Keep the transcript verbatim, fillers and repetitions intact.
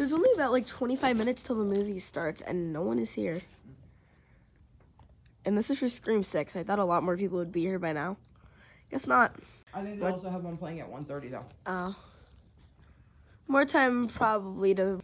There's only about like twenty-five minutes till the movie starts, and no one is here. And this is for Scream six. I thought a lot more people would be here by now. Guess not. I think they what? also have one playing at one thirty though. Oh. Uh, more time probably to